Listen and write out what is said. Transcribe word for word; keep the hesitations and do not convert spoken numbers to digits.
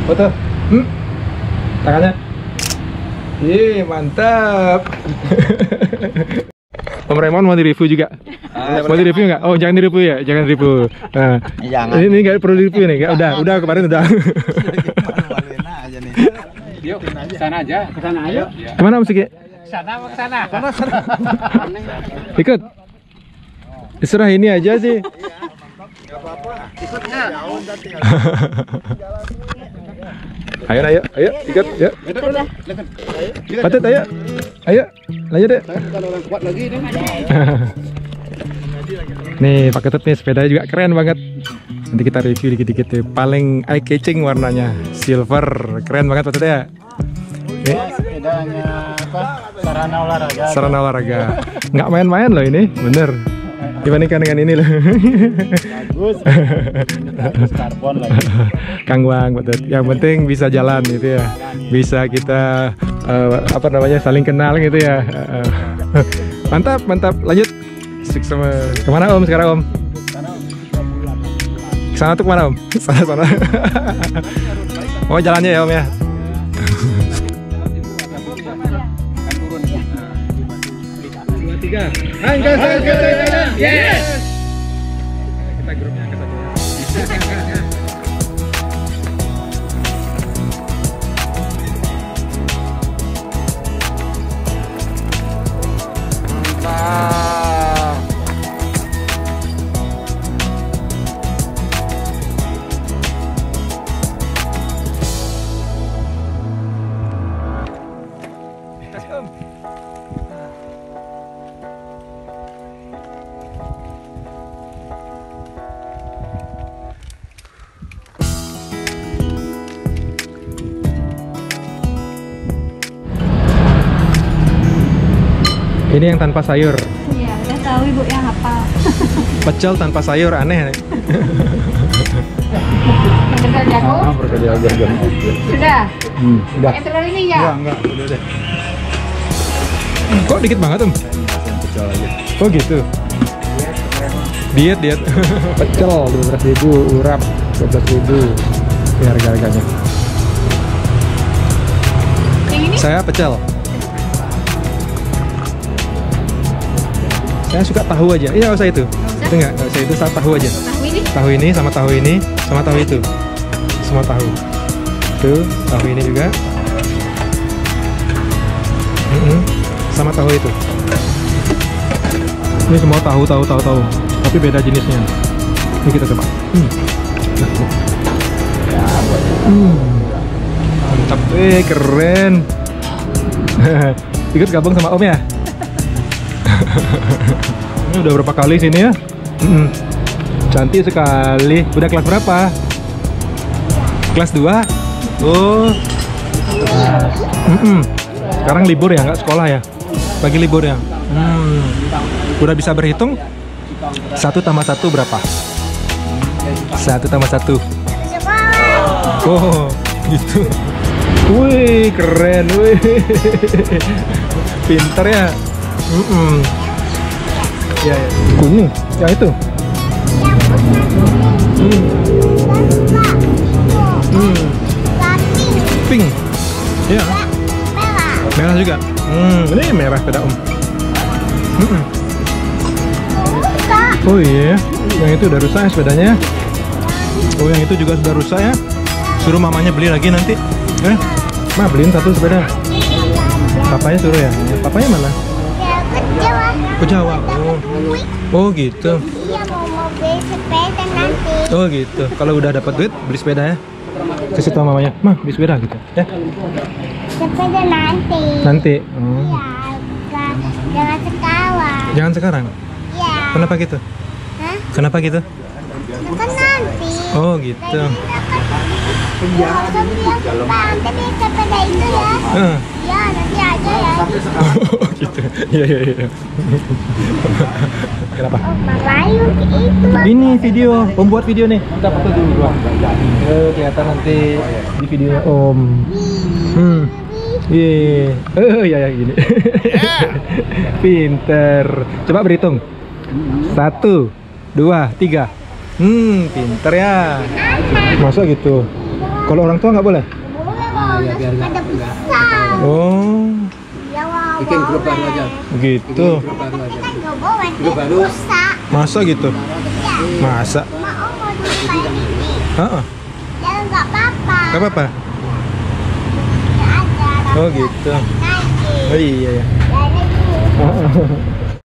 Foto. Hmm. Tangannya. Ih, mantap. Om Raymond mau di-review juga? Uh, mau di-review nggak? Oh, jangan di-review ya, jangan di-review. Nah, jangan. Ini nggak perlu di-review nih, udah, udah kemarin udah. Yuk, sana aja, ke sana ayo. Kemana Om Siki? Sana, ke sana. Sana, sana. Ikut. Serah ini aja sih. Enggak apa-apa. Ikutnya. Ayo, ayo, ayo, ikut, yuk. Patut, ayo, ayo, lanjut deh. Orang kuat lagi nih. Nih, Pak Ketut nih sepedanya juga keren banget. Nanti kita review dikit-dikit tuh. Paling eye catching warnanya, silver, keren banget Pak Ketut ya. Nih. Sepedanya apa? Sarana olahraga. Sarana olahraga. Nggak main-main loh ini, bener. Dibandingkan dengan ini loh. Bagus. Bagus karbon lagi. Kang Wang, betul. Yang penting bisa jalan gitu ya. Bisa kita uh, apa namanya saling kenal gitu ya. Uh, mantap, mantap. Lanjut. Sama kemana Om sekarang Om? Sana tuh kemana Om? Sana sana. Oh jalannya ya Om ya. Tiga. Angka satu. Yes. Kita grupnya angka satu. Ini yang tanpa sayur. Iya, udah tahu Ibu yang hafal. Pecel tanpa sayur aneh. Pecel jagung. Ah, perkedel jagung. Sudah. Hmm, udah. Pakai telur ini ya? Enggak, enggak, udah deh. Kok dikit banget, Om? Pecel aja. Oh, gitu. Diet, diet. Pecel dua belas ribu, urap dua belas ribu. Ini harga-harganya. Yang ini? Saya pecel. Saya suka tahu aja. Iya, nggak usah itu. Itu nggak, nggak usah itu. Saya tahu aja. Tahu ini? Tahu ini sama tahu ini sama tahu itu. Semua tahu. Tuh, tahu ini juga. Mm-hmm. Sama tahu itu. Ini semua tahu, tahu, tahu, tahu. Tapi beda jenisnya. Ini kita coba. Hmm. Hmm. Mantap, eh keren. Ikut gabung sama Om ya. Ini udah berapa kali sini ya? Mm-mm. Cantik sekali. Udah kelas berapa? Kelas dua? Oh. Mm-mm. Sekarang libur ya, nggak sekolah ya? Pagi libur ya? Hmm. Udah bisa berhitung? Satu tambah satu berapa? Satu tambah satu. Oh, gitu. Wih, keren. Wih. Pinter ya. Mm-mm. Ya, ya. Kuning, yang itu. Hmm. Hmm. Pink. Ya. Merah juga. Hmm, ini merah beda Om. Mm-mm. Oh iya, yang itu udah rusak ya sepedanya. Oh, yang itu juga sudah rusak ya. Suruh mamanya beli lagi nanti. Eh, Ma beliin satu sepeda. Papanya suruh ya. Papanya mana? Ke Jawa. Oh. Oh gitu. Iya, mau mau beli sepeda nanti. Oh gitu. Kalau udah dapat duit beli sepeda ya. Kasih tau mamanya, "Mah, beli sepeda gitu." Ya. Sepeda nanti. Nanti. Oh. Iya, jangan sekarang. Jangan sekarang. Iya. Kenapa gitu? Hah? Kenapa gitu? Kan nanti. Oh gitu. Iya. Nanti beli sepeda itu ya. Uh. Iya, nanti aja ya. Oh gitu. Iya iya iya. Kenapa? Oh, Melayu itu. Ini video, pembuat video nih. Kita foto dulu doang. Eh, kelihatan nanti di videonya Om. Hmm. Iya. Oh iya ya gini. Pinter. Coba berhitung. Satu, dua, tiga. Hmm, pinter ya. Masa gitu? Kalau orang tua nggak boleh? Boleh bang, ada besar. Oh, Ya wow. Bikin grup baru aja. gitu. Grup baru aja. Kan nggak boleh. Grup baru. Rusak. Masa gitu? Ya. Masa? Ma om mau dulu kayak gini. Heeh. Ya nggak apa-apa. Gak apa-apa. Ya ada. Oh gitu. Lagi. Oh iya ya. Ya lagi.